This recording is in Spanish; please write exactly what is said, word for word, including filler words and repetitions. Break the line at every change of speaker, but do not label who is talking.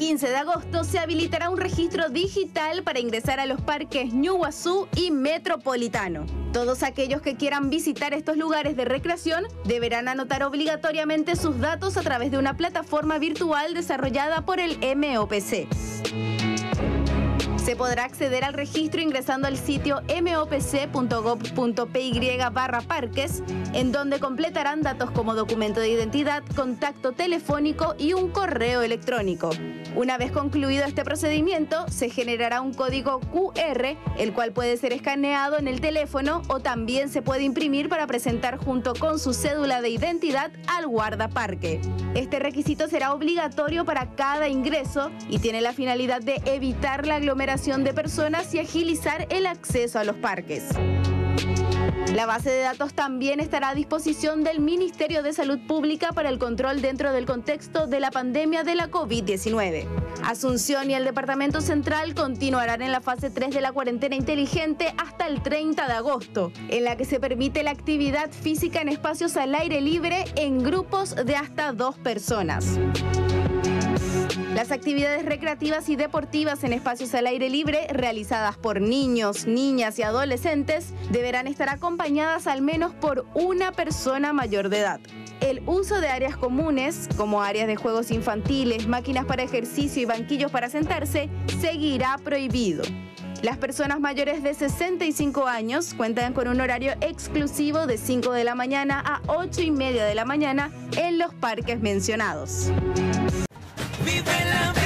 quince de agosto se habilitará un registro digital para ingresar a los parques Ñuguazú y Metropolitano. Todos aquellos que quieran visitar estos lugares de recreación deberán anotar obligatoriamente sus datos a través de una plataforma virtual desarrollada por el M O P C. Se podrá acceder al registro ingresando al sitio m o p c punto gov punto p y barra parques, en donde completarán datos como documento de identidad, contacto telefónico y un correo electrónico. Una vez concluido este procedimiento, se generará un código Q R, el cual puede ser escaneado en el teléfono o también se puede imprimir para presentar junto con su cédula de identidad al guardaparque. Este requisito será obligatorio para cada ingreso y tiene la finalidad de evitar la aglomeración de personas y agilizar el acceso a los parques. La base de datos también estará a disposición del Ministerio de Salud Pública para el control dentro del contexto de la pandemia de la COVID diecinueve. Asunción y el Departamento Central continuarán en la fase tres de la cuarentena inteligente hasta el treinta de agosto, en la que se permite la actividad física en espacios al aire libre en grupos de hasta dos personas. Las actividades recreativas y deportivas en espacios al aire libre realizadas por niños, niñas y adolescentes deberán estar acompañadas al menos por una persona mayor de edad. El uso de áreas comunes, como áreas de juegos infantiles, máquinas para ejercicio y banquillos para sentarse, seguirá prohibido. Las personas mayores de sesenta y cinco años cuentan con un horario exclusivo de cinco de la mañana a ocho y media de la mañana en los parques mencionados.
Vive la